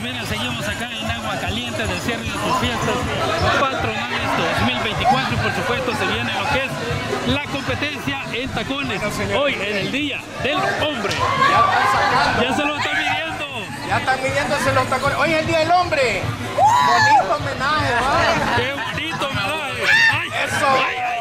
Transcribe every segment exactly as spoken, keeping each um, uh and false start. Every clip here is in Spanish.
miren, seguimos acá en Agua Caliente del cierre de sus fiestas patronales dos mil veinticuatro y por supuesto se viene lo que es la competencia en tacones. Hoy en el Día del Hombre. Ya están sacando. Ya se lo están midiendo. Ya están midiéndose los tacones. Hoy es el Día del Hombre. Bonito homenaje, ¿va? Qué bonito homenaje. ¡Ay! Eso. ¡Ay, ay!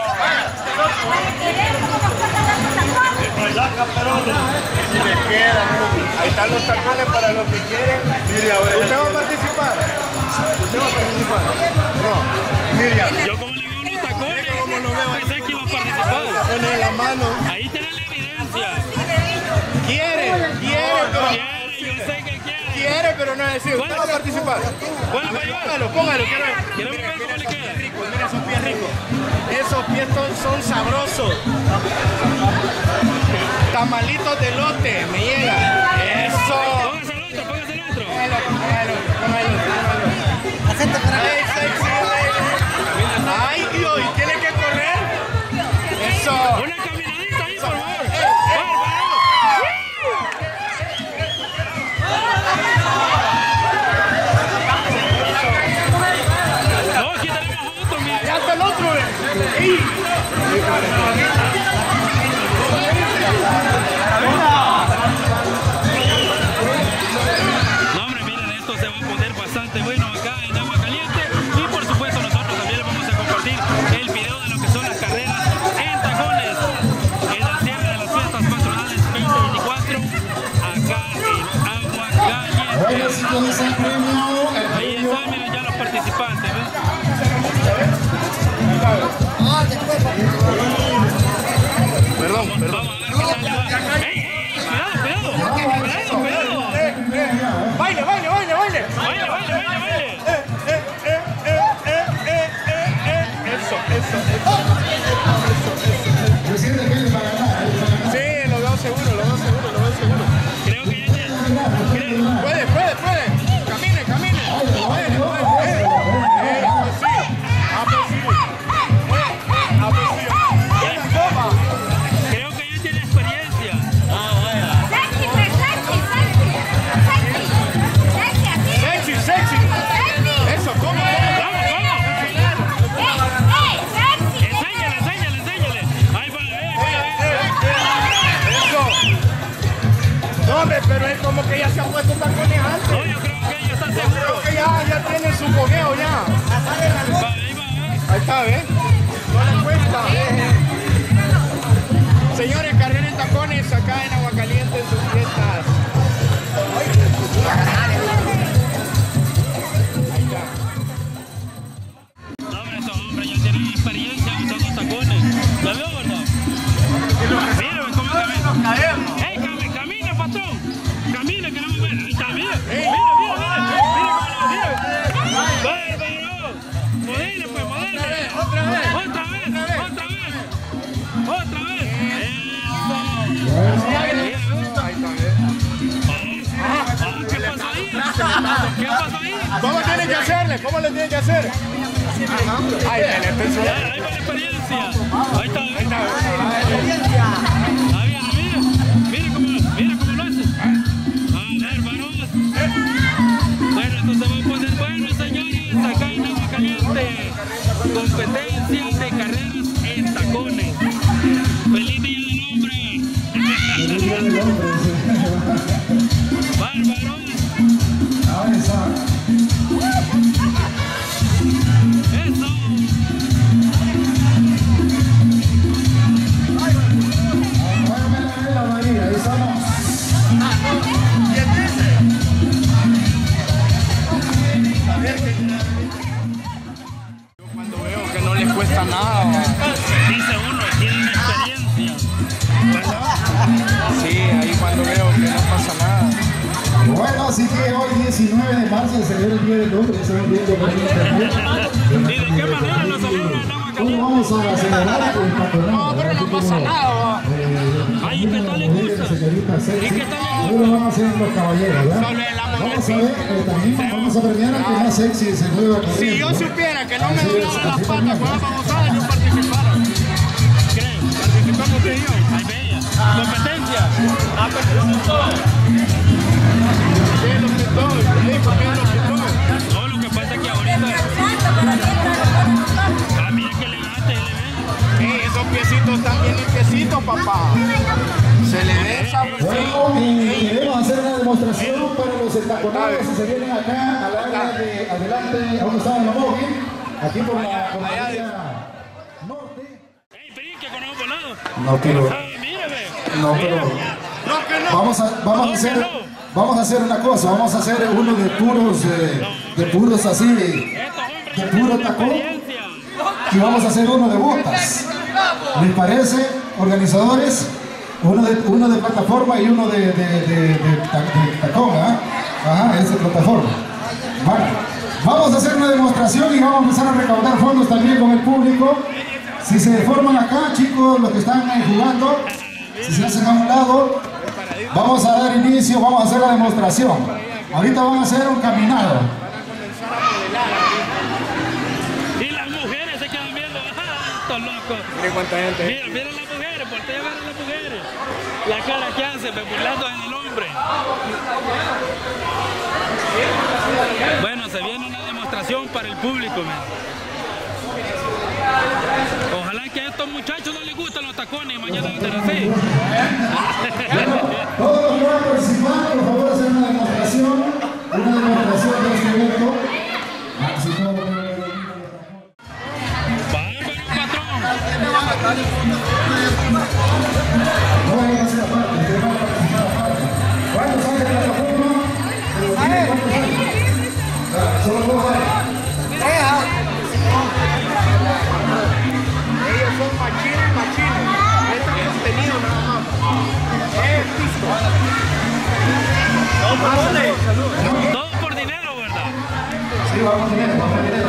Ahí están los tacones para los que quieren. ¿Usted va a participar? ¿Usted va a participar? No. Miriam. Yo como le veo unos tacones, pensé que iba a participar. Pone la mano. Ahí tiene la evidencia. Quiere, quiere, pero... Quiere, yo sé que quiere. Quiere, pero no es decir. ¿Usted va a participar? Bueno, para llevar. Póngalo, póngalo. Quiero ver. Quiero ver cómo le queda. Mira esos pies ricos. Esos pies son, son sabrosos. Tamalitos de lote, me llega. Eso. Póngase el otro, póngase el otro. Póngalo, póngalo, póngalo, póngalo. Acepta para Ay, sexy, lady. Ay, Dios, ¿y tiene que correr? Eso. Una caminadita ahí, por favor. No, aquí tenemos otro, mira. Ya está el otro, ¿eh? No, hombre, miren, esto se va a poner bastante bueno acá en Agua Caliente y por supuesto nosotros también les vamos a compartir el video de lo que son las carreras en tacones en el cierre de las fiestas patronales veinte veinticuatro acá en Agua Caliente. Ahí están, miren ya los participantes, ¿ves? Perdón, perdón. Vamos a ver qué tal le va. ¡Ey, ey! ¡Cuidado, cuidado! ¡Cuidado, cuidado! Baile, baile, baile, baile. ¡Baile, baile, baile, baile! Eh, eh, eh, eh, eh, eh, eh, eh. Eso, eso, eso. Sí, lo veo seguro, lo veo seguro, lo veo seguro. Creo que ya tiene. creo- Puede, puede, puede. Camine, camine. Puede, puede, puede. Eh, pues sí. Ah, pues sí. Eh, ah, pues sí. Esa copa. Creo que ya tiene experiencia. Sexy, sexy, sexy, sexy, así. Sexy, sexy. Sexy. Eso, ¿cómo? ¿Cómo? ¡Vamos, vamos! Ey, ey, sexy. Enséñale, enséñale, enséñale. Ahí va, eh, Eh, eh, Eso. No, hombre, pero es como que ya se ha puesto tacones antes. No, yo creo que ella está seguro. Creo que ya, ya tiene su fogueo ya. Va, ahí va, eh. Ahí está, ¿ves? No le cuesta. Señores, carrera en tacones acá en Agua Caliente en sus fiestas. Ahí está. No, hombre, estos hombres ya tienen experiencia usando tacones. ¿La veo, verdad? Mira, cómo camina. ¡Ey, cami- camina, patrón! Camina, que no me ven. Ahí está, mira. Mira, mira, mira. Mira cómo lo mira. ¡Bárbaro! Modele, pues, modele. Otra vez. Otra vez, otra vez. Otra vez. Eso. Ahí está, ¿ves? Ah, ¿qué pasó ahí? ¿Qué pasó ahí? ¿Cómo tiene que hacerle? ¿Cómo le tiene que hacer? Ay, el especial. Ahí va la experiencia. Ahí está, Ahí está, ¿ves? Ah, mira, mira, mira cómo, mira cómo lo hace. A ver, varón. Bueno, esto se va a poner bueno, señores, acá en Agua Caliente. Competencia de carreras en tacones. ¡Feliz Día del Hombre! ¡Bárbaro! ¡Eso! Cuando veo que no les cuesta nada. Dice uno, tienen experiencia. Sí, ahí cuando veo que no pasa nada. Bueno, así que hoy diecinueve de marzo se celebra el Día del Hombre, estamos viendo por internet. ¿Y de qué manera lo celebran en Agua ¿Cómo Caliente? vamos a celebrar el patronato? No, pero no pasa nada. Ay, ¿qué tal le gusta? ¿Y qué tal le Hoy lo van a hacer los caballeros, ¿verdad? Solo el amor Vamos a ver, eh, también vamos a premiar al que más sexy se mueva con Si él, yo ¿no? supiera que no me doblaban las patas con la babosada, yo participara. ¿Creen? Participamos usted y yo. Ay, bella. ¿Competencia? Ah, pues yo no estoy. Sí, lo que estoy. Sí, porque los entaconados si se vienen acá al área de adelante, ¿a dónde están los móviles? Aquí por la, por la vía norte. ¡Ey, Perinque, con un volado! No, pero... Ah, mírame. No, pero... Vamos a, vamos a hacer... Vamos a hacer una cosa, vamos a hacer uno de puros, eh, de puros así, de puro tacón, y vamos a hacer uno de botas. ¿Les parece, organizadores? Uno de, uno de plataforma y uno de, de, de, de, de tacón, ¿ah? Ajá, es de plataforma. Bueno, vamos a hacer una demostración y vamos a empezar a recaudar fondos también con el público. Si se forman acá, chicos, los que están ahí jugando, si se hacen a un lado, vamos a dar inicio, vamos a hacer la demostración. Ahorita van a hacer un caminado. Y las mujeres se quedan viendo, ¡ah, estos locos! Miren cuánta gente. Mira, miren las mujeres, ¿por qué llevan a las mujeres? La cara que hacen, burlando en el hombre. Bueno, se viene una demostración para el público, man. Ojalá que a estos muchachos no les gustan los tacones y mañana no estén así. Todos los que van a participar, por favor, hacer una demostración, una demostración de este evento. ¡Bárbaro, patrón! No vayan a hacer aparte, ustedes van a participar aparte. ¿Cuántos hay de plataforma? ¿Cuántos hay? Solo dos hay. Ellos son machines, machines. Este es contenido nada más. Es pisto. Todo por dinero, ¿verdad? Sí, vamos a dinero, vamos a dinero.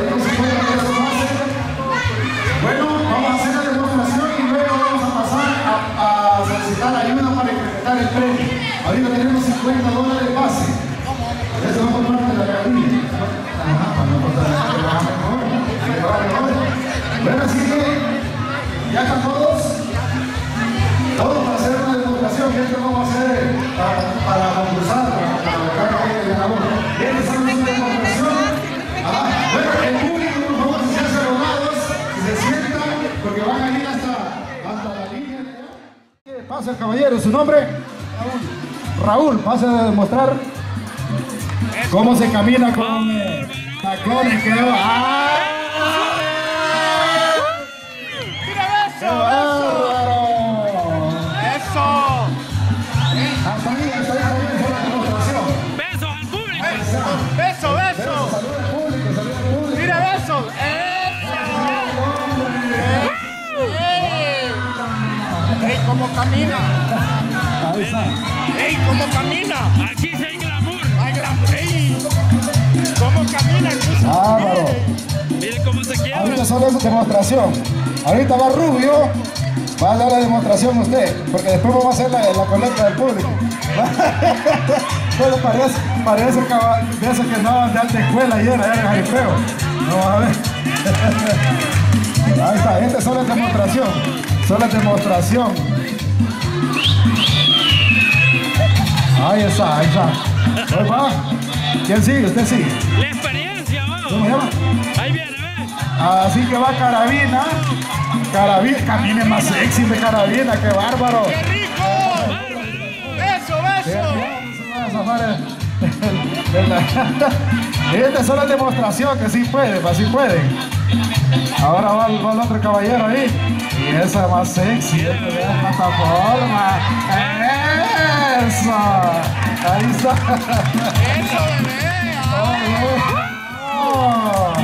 Bueno, vamos a hacer la demostración y luego vamos a pasar a, a solicitar ayuda para incrementar el premio. Ahorita tenemos cincuenta dólares base. Eso va por parte de la galería. Ajá, para no cortar la mejor. Bueno, así que ya están todos. Todos para hacer una demostración que esto vamos a hacer para, para concursar, para, para cada uno de ganador. Bien, esta es una demostración. Ah, bueno, el público, por favor, si se hacen los lados, si se sientan, porque van a ir hasta, hasta la línea de allá. Pasa el caballero, ¿su nombre? Raúl. Raúl, pasa a demostrar cómo se camina con eh, tacones que va. ¡Ah! ¡Qué bárbaro! ¡Eso! Hasta ahí, hasta ahí, hasta ahí, fue la demostración. ¡Besos al público! ¡Beso, beso! Saluda al público, saluda al público. ¡Mira, besos! ¡Ey, cómo camina! Ahí está. ¡Ey, cómo camina! Aquí sí hay glamour. ¡Ay, glamour! ¡Ey! ¿Cómo camina? Bárbaro. Miren cómo se quiebra. Ahorita solo es demostración. Ahorita va Rubio. Va a dar la demostración usted, porque después vamos a hacer la, la colecta del público. Pero parece, parece que, de eso que no de alta escuela ayer, allá en Jaripeo. No, a ver. Ahí está, esta solo es demostración. Solo es demostración. Ahí está, ahí está. Ahí va. ¿Quién sigue? Usted sigue. La experiencia, vamos. ¿Cómo se llama? Ahí viene, ¿ves? Así que va Carabina. Carabina, camine más sexy de Carabina, qué bárbaro. ¡Qué rico! ¡Beso, beso! Esta es solo demostración que sí puede, así pueden. Ahora va, va el otro caballero ahí. Y esa es más sexy, esta de la plataforma. ¡Eso! Ahí está. ¡Eso, bebé! Oh,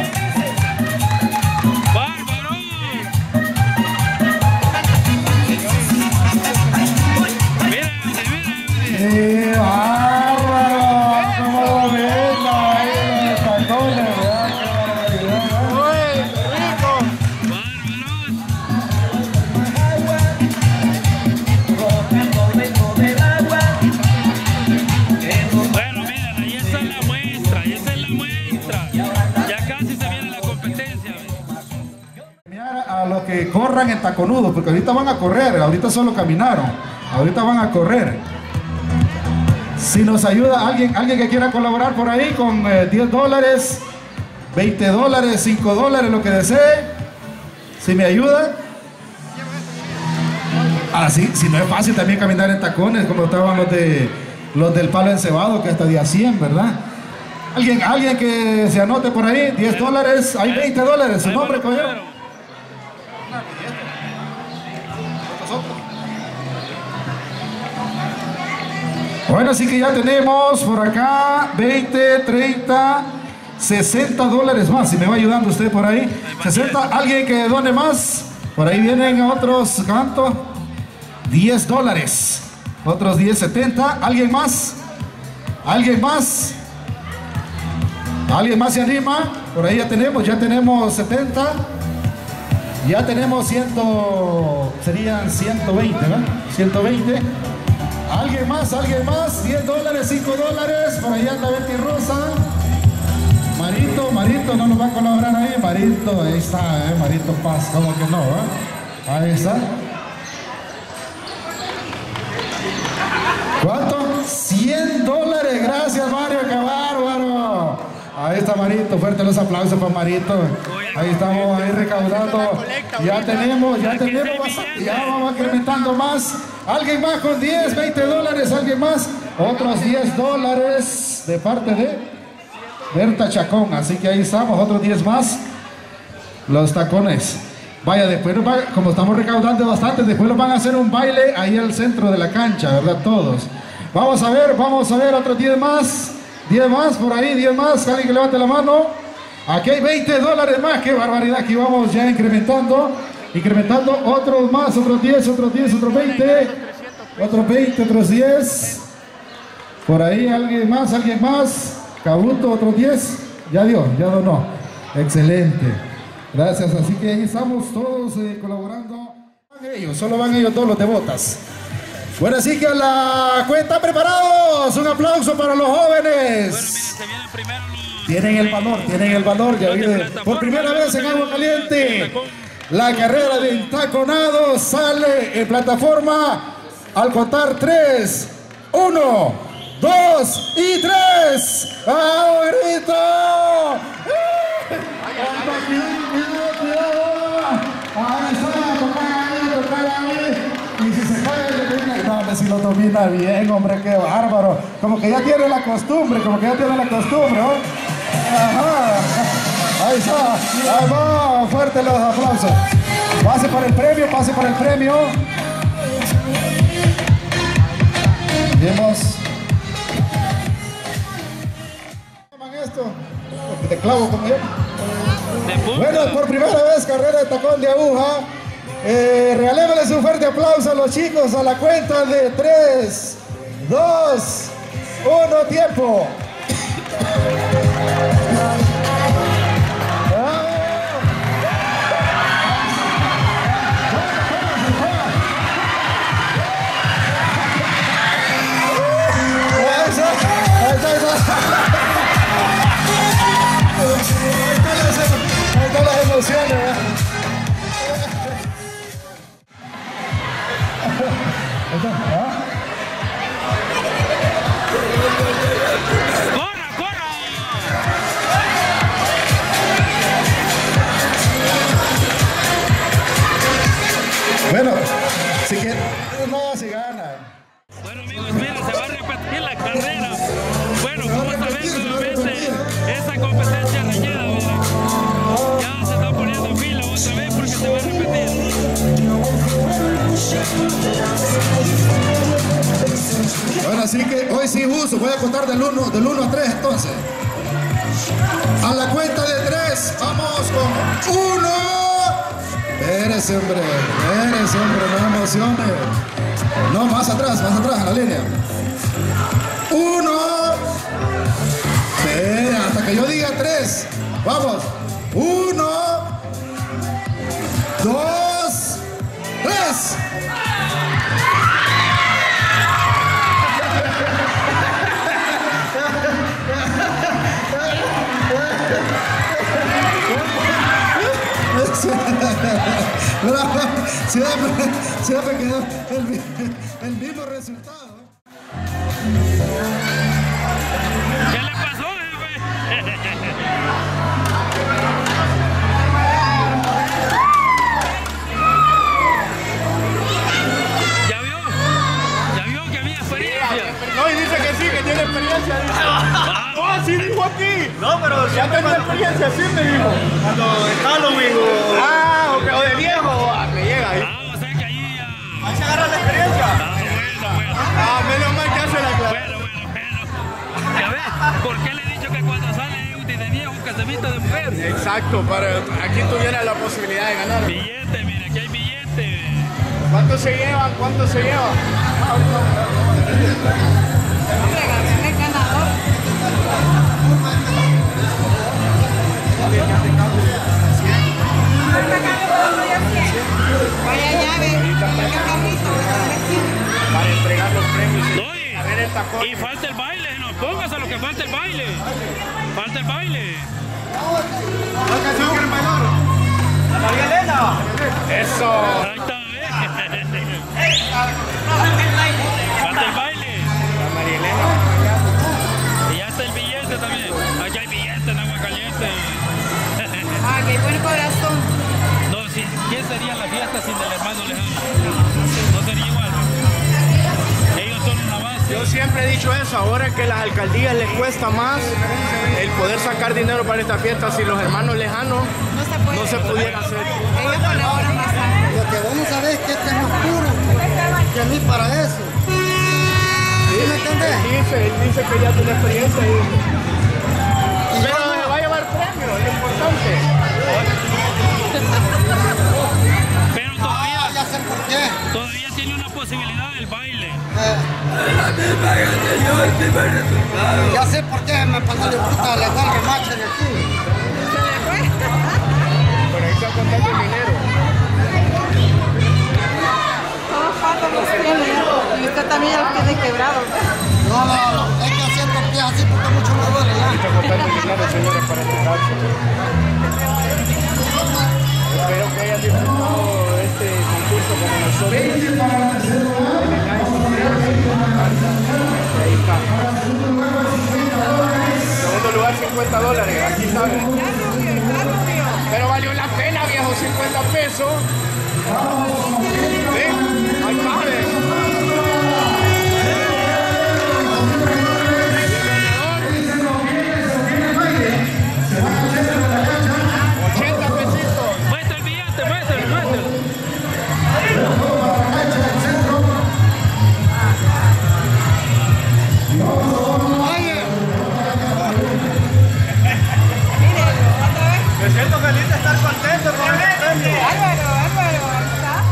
¡Bárbaro! Mira, mira. ¡qué bárbaro! ¡Cómo lo ven ahí los tacones! ¿Verdad? ¡Qué barbaridad! ¡Uy, rico! Bueno, miren, ahí está la muestra, ahí está la muestra. Ya casi se viene la competencia. Premiar a los que corran en taconudos, porque ahorita van a correr, ahorita solo caminaron, ahorita van a correr. Si nos ayuda alguien, alguien que quiera colaborar por ahí con eh, diez dólares, veinte dólares, cinco dólares, lo que desee, si me ayuda. Así, si no es fácil también caminar en tacones, como estaban los de los del palo encebado, que hasta día cien, ¿verdad? Alguien, alguien que se anote por ahí, diez dólares, hay veinte dólares, su nombre, caballero. Bueno, así que ya tenemos por acá veinte, treinta, sesenta dólares más. Si me va ayudando usted por ahí. sesenta, alguien que done más. Por ahí vienen otros, ¿cuánto? diez dólares. Otros diez, setenta. ¿Alguien más? ¿Alguien más? ¿Alguien más se anima? Por ahí ya tenemos, ya tenemos setenta. Ya tenemos cien, serían ciento veinte, ¿verdad? ciento veinte. ¿Alguien más? ¿Alguien más? diez dólares, cinco dólares. Por allá anda Betty Rosa. Marito, Marito, no nos va a colaborar ahí. Marito, ahí está, ¿eh? Marito Paz, ¿cómo que no? ¿Eh? Ahí está. ¿Cuánto? cien dólares. Gracias, Mario, qué bárbaro. Ahí está Marito, fuerte los aplausos para Marito. Ahí estamos ahí recaudando. Ya tenemos, ya tenemos bastante. Ya vamos incrementando más. Alguien más con diez, veinte dólares, alguien más. Otros diez dólares de parte de Berta Chacón. Así que ahí estamos, otros diez más. Los tacones. Vaya, después, nos va, como estamos recaudando bastante, después nos van a hacer un baile ahí al centro de la cancha, ¿verdad? Todos. Vamos a ver, vamos a ver otros diez más. diez más, por ahí, diez más. Alguien que levante la mano. Aquí hay veinte dólares más. Qué barbaridad. Aquí vamos ya incrementando. Incrementando otros más, otros diez, otros diez, otros veinte. Otros veinte, otros diez. Por ahí alguien más, alguien más. Cabuto, otros diez. Ya dio, ya donó. Excelente. Gracias. Así que ahí estamos todos eh, colaborando. Van ellos, solo van ellos todos los de botas. Bueno, así que a la cuenta preparados. Un aplauso para los jóvenes. Bueno, miren, se vienen primero los... Tienen el valor, tienen el valor. Ya viene por primera vez en Agua Caliente. La carrera de entaconado sale en plataforma al contar tres, uno, dos y tres. ¡Ah, grito! Ahí está, tocar ahí, tocar ahí. Y si se cae, no, hombre, si lo domina bien, hombre, qué bárbaro. Como que ya tiene la costumbre, como que ya tiene la costumbre, ¿no? Ajá. Ahí está, ahí va, fuerte los aplausos. Pase para el premio, pase para el premio. Vemos. ¿Cómo llaman esto? De clavo, como yo. Bueno, por primera vez carrera de tacón de aguja. Eh, regalémosles un fuerte aplauso a los chicos a la cuenta de tres, dos, uno, tiempo. Ahí están las emociones, ¿verdad? ¡Corra, corra! Bueno, si quiere, no, si gana. Bueno, amigos, miren, se va a repetir la carrera. Bueno, como saben, nuevamente, esta competencia rayada, miren, ya se está poniendo fila otra vez porque se va a repetir. Bueno, así que hoy sí uso, voy a contar del uno, del uno a tres entonces. A la cuenta de tres, vamos con uno. Espérese, hombre, espérese, hombre, no emocione. No, más atrás, más atrás, en la línea. Uno. Espera, hasta que yo diga tres. Vamos. Uno. Dos. Tres. Bravo, siempre, siempre quedó el, el mismo resultado. ¿Qué le pasó, jefe? ¿Ya vio? ¿Ya vio que había experiencia? No, y dice que aquí. No, pero Ya siempre tenía cuando, experiencia así, me dijo. cuando es Halloween o... Ah, ok, o de viejo, ah, me llega ahí. Ah, o sea que ahí... ah, Ahí se agarra la experiencia. ah, bueno, bueno. Ah, menos mal que hace la clase. Bueno, bueno, bueno. ¿Ya ves? ¿Por qué le he dicho que cuando sale Euti de viejo que se viste de mujer? Exacto, para aquí tuviera la posibilidad de ganar. Billete, mire, aquí hay billete. ¿Cuánto se llevan? ¿Cuánto se lleva? El ganador. Vaya llave. Para entregar los premios. No, y, A ver el tacón. y falta el baile, no, póngase lo que falta el baile. Falta el baile. ¿Cuál canción quieren bailar? La María Elena. Eso. Ahí está, ¿eh? Falta el baile. La María Elena. Y ya está el billete también. Aquí hay billete en agua caliente. Ah, qué buen corazón. No, sí, ¿qué sería la fiesta sin el hermano lejano? No sería igual. Ellos son una base. Yo siempre he dicho eso, ahora que las alcaldías les cuesta más el poder sacar dinero para esta fiesta, si los hermanos lejanos No se puede. no se pudiera hacer. Ellos colaboran bastante. Lo que vamos a ver es que este es más puro que a mí para eso. ¿Sí me entendés? Él dice, él dice que ya tiene experiencia y... Pero se va a llevar premio, es importante. Pero Ah, todavía, ya sé por qué. todavía tiene una posibilidad del baile. Eh, ya sé por qué me pasó de puta le da el remache de aquí. Se le fue. Pero ahí está contando el dinero. Todos faltan los tiene. Y usted también ya los tiene quebrados. No, no, no, es que haciendo el pie así porque mucho me duele ya. Está contando el dinero, señores, para entregarse. Espero que hayan disfrutado este concurso como nosotros. Ahí está. Segundo lugar, cincuenta dólares. Aquí saben. Pero valió la pena, viejo, cincuenta pesos. ¿Sí? Ahí está, ¿ves? ochenta pesitos. Muestra el billete, muéstralo, muéstralo. Me siento feliz de estar contento con este premio. Álvaro, Álvaro, ahí está.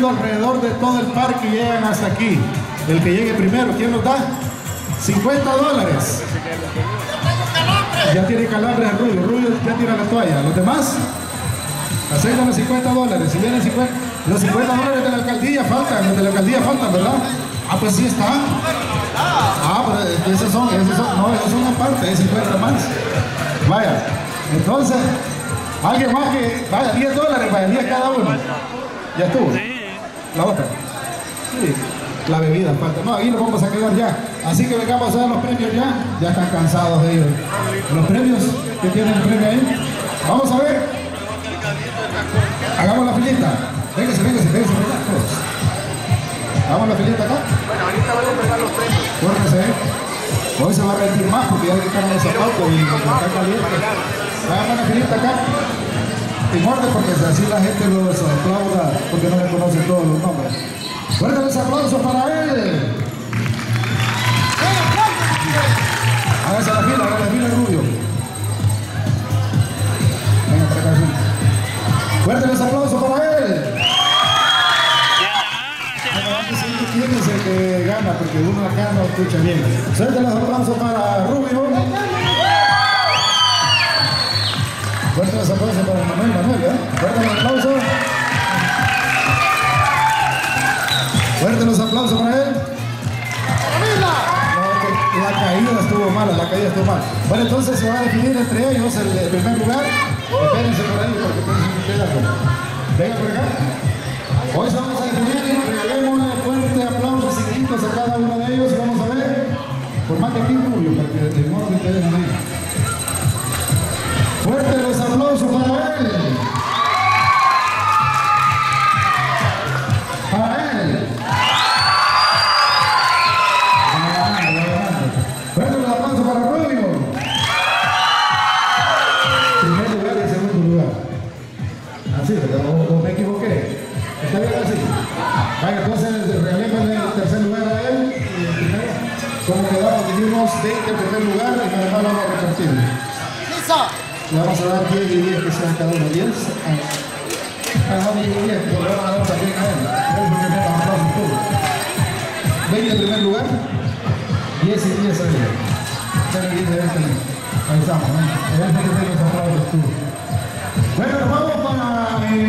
recorriendo alrededor de todo el parque y llegan hasta aquí. El que llegue primero, ¿quién nos da? cincuenta dólares. Ya tiene calambre el Rubio. Rubio ya tira la toalla. ¿Los demás? Aceptan los cincuenta dólares. Si vienen cincuenta, los cincuenta dólares de la alcaldía faltan. Los de la alcaldía faltan, ¿verdad? Ah, pues sí están. Ah, pero esos son, esos son, no, esos son aparte, hay cincuenta más. Vaya, entonces, alguien más que, vaya, diez dólares, vaya, diez cada uno. Ya estuvo. La otra. Sí. La bebida falta. No, ahí nos vamos a quedar ya. Así que vengamos a dar los premios ya. Ya están cansados de ellos. Los premios que tienen el premio ahí. Vamos a ver. Hagamos la filita. Véngase, véngase, véngase, véngase. Hagamos la filita acá. Bueno, ahorita voy a empezar los premios. Córrese. Hoy se va a rendir más porque ya le quitaron los zapatos y está caliente. Hagamos la filita acá. En orden porque así la gente los aplauda porque no le conocen todos los nombres. Fuertes los aplausos para él. Hágase la fila, hágase la fila, Rubio. Venga, para acá. Fuertes los aplausos para él. ¿Quién es el que gana? Porque uno acá no escucha bien. Fuertes los aplausos para Rubio. Fuertes los aplausos para Manuel, Manuel, ¿eh? Fuertes los aplausos. Fuerte los aplausos para él. No, la caída estuvo mala, la caída estuvo mala. Bueno, entonces se va a definir entre ellos el, el primer lugar. Espérense por ahí porque piensen que queda algo. Venga por acá. Hoy se vamos a definir, regalemos un fuerte aplauso seguiditos a cada uno de ellos y vamos a ver. Por más que aquí Rubio, porque de modo que ustedes no ven. Fuerte los aplausos para él. Para él. Fuerte los aplausos para Rubio. Primer lugar y segundo lugar. Así, o, o me equivoqué. ¿Está bien así? Vaya, entonces regalémosle el tercer lugar a él. Y el primero, como quedamos, dijimos veinte en primer lugar y nada más vamos a repartir. Le vamos a dar diez y diez que sean cada uno. diez. Cada uno diez, pero le vamos a dar también a él. veinte en primer lugar. diez y diez a él. Ahí estamos, ¿no? Él es el que tiene los aplausos tú. Bueno, nos vamos para... Eh,